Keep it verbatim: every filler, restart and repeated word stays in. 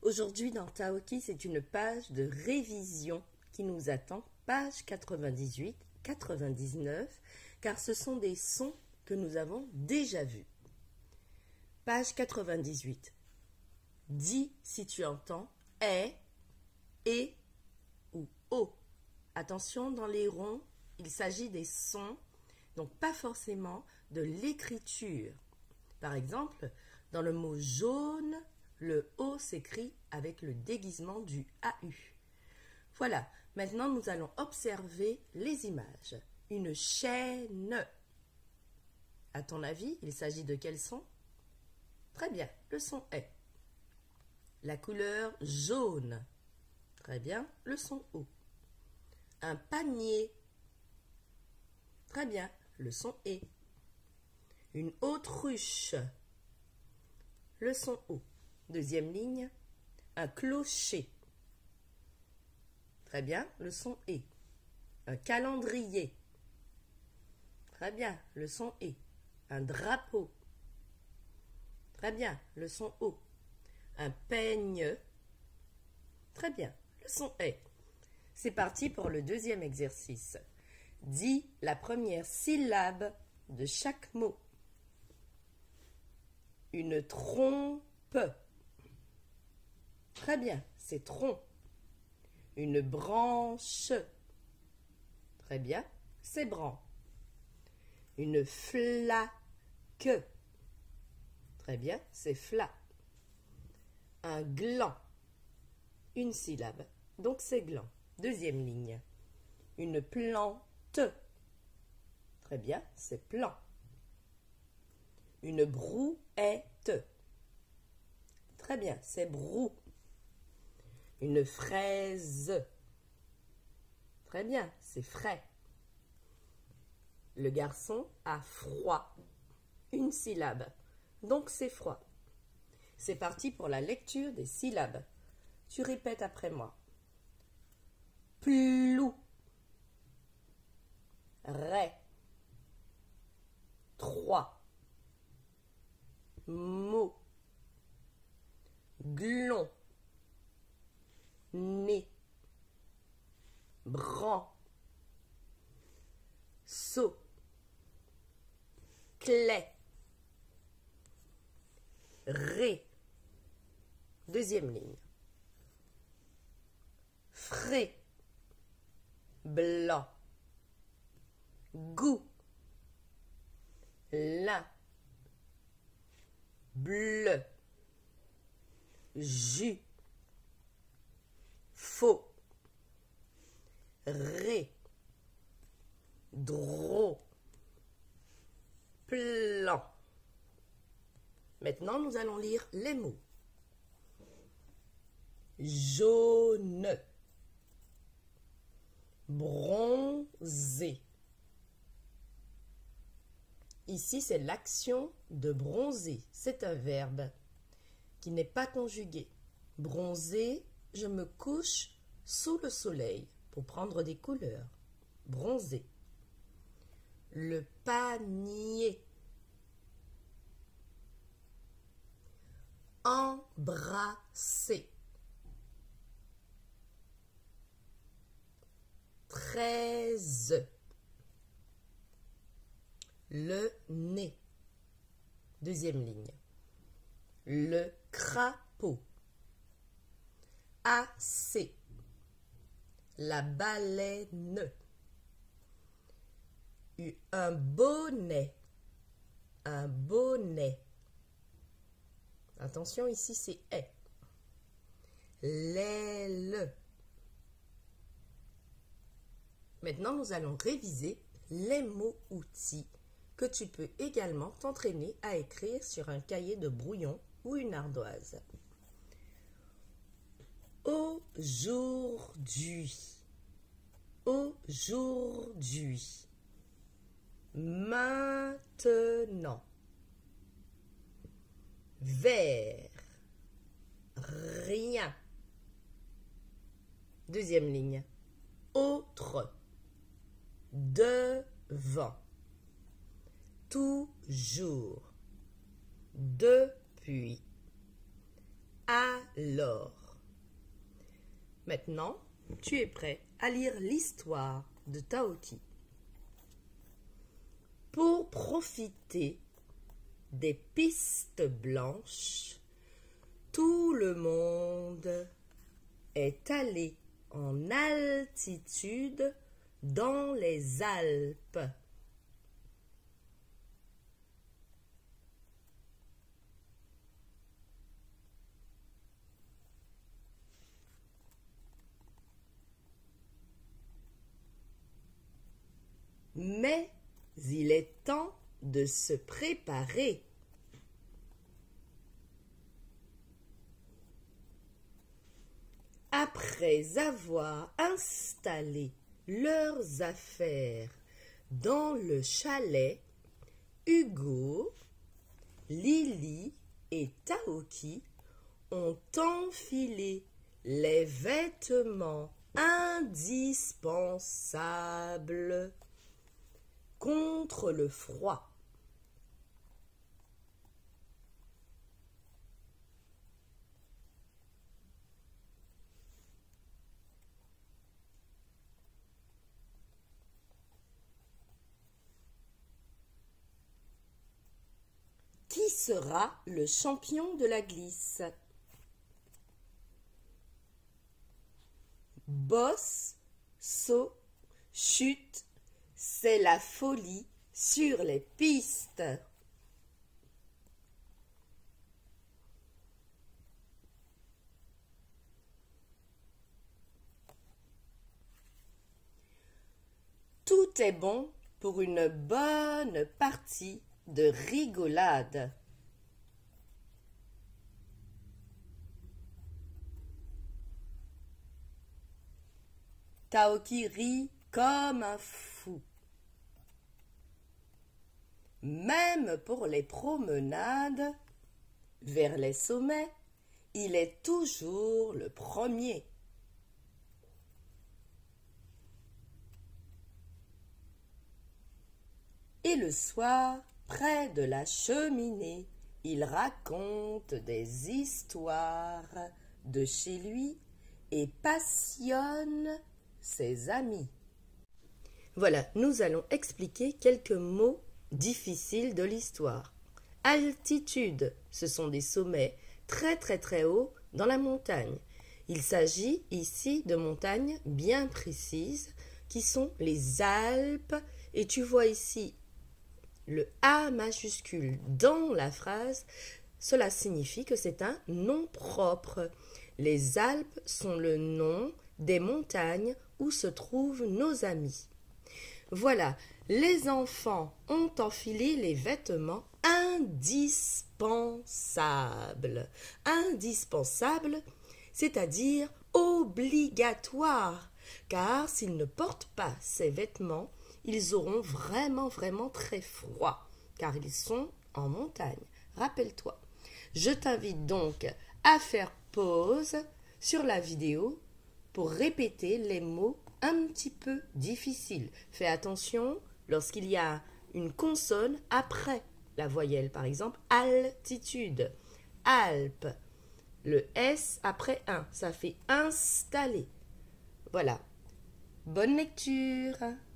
Aujourd'hui dans Taoki, c'est une page de révision qui nous attend, page quatre-vingt-dix-huit, quatre-vingt-dix-neuf, car ce sont des sons que nous avons déjà vus. Page quatre-vingt-dix-huit. Dis si tu entends est, et ou o. Attention, dans les ronds, il s'agit des sons, donc pas forcément de l'écriture. Par exemple, dans le mot jaune, le O s'écrit avec le déguisement du A U. Voilà, maintenant nous allons observer les images. Une chaîne. À ton avis, il s'agit de quel son? Très bien, le son est. La couleur jaune. Très bien, le son O. Un panier. Très bien, le son est. Une autruche. Le son O. Deuxième ligne, un clocher. Très bien, le son est. Un calendrier. Très bien, le son est. Un drapeau. Très bien, le son O. Un peigne. Très bien, le son est. C'est parti pour le deuxième exercice. Dis la première syllabe de chaque mot. Une trompe. Très bien, c'est tronc. Une branche. Très bien, c'est branc. Une flaque. Très bien, c'est fla. Un gland. Une syllabe, donc c'est gland. Deuxième ligne. Une plante. Très bien, c'est plan. Une brouette. Très bien, c'est brou. Une fraise. Très bien, c'est frais. Le garçon a froid. Une syllabe, donc c'est froid. C'est parti pour la lecture des syllabes. Tu répètes après moi. Plou. Ré. Trois. Mot. Glon. Nez. Bran. Saut. Clé. Ré. Deuxième ligne. Frais. Blanc. Goût. Lin. Bleu. Jus. Faux. Ré. Drôle. Plan. Maintenant, nous allons lire les mots. Jaune. Bronzé. Ici, c'est l'action de bronzer. C'est un verbe qui n'est pas conjugué. Bronzer, je me couche sous le soleil pour prendre des couleurs. Bronzer. Le panier. Embrasser. Treize. Le nez. Deuxième ligne. Le crapaud. Assez. La baleine. Un bonnet. Un bonnet. Attention, ici c'est est. L'aile. Maintenant, nous allons réviser les mots-outils que tu peux également t'entraîner à écrire sur un cahier de brouillon ou une ardoise. Aujourd'hui. Aujourd'hui. Maintenant. Vers. Rien. Deuxième ligne. Autre. Devant. Toujours. Depuis. Alors. Maintenant, tu es prêt à lire l'histoire de Taoki. Pour profiter des pistes blanches, tout le monde est allé en altitude dans les Alpes. Mais il est temps de se préparer. Après avoir installé leurs affaires dans le chalet, Hugo, Lily et Taoki ont enfilé les vêtements indispensables contre le froid. Qui sera le champion de la glisse? Bosse, saut, chute, c'est la folie sur les pistes. Tout est bon pour une bonne partie de rigolade. Taoki rit comme un fou. Même pour les promenades vers les sommets, il est toujours le premier. Et le soir, près de la cheminée, il raconte des histoires de chez lui et passionne ses amis. Voilà, nous allons expliquer quelques mots difficiles de l'histoire. Altitude, ce sont des sommets très très très hauts dans la montagne. Il s'agit ici de montagnes bien précises qui sont les Alpes, et tu vois ici le A majuscule dans la phrase. Cela signifie que c'est un nom propre. Les Alpes sont le nom des montagnes où se trouvent nos amis. Voilà, les enfants ont enfilé les vêtements indispensables. Indispensables, c'est-à-dire obligatoires, car s'ils ne portent pas ces vêtements, ils auront vraiment, vraiment très froid, car ils sont en montagne. Rappelle-toi. Je t'invite donc à faire pause sur la vidéo pour répéter les mots un petit peu difficiles. Fais attention lorsqu'il y a une consonne après la voyelle. Par exemple, altitude, Alpes. Le S après un, ça fait installer. Voilà. Bonne lecture.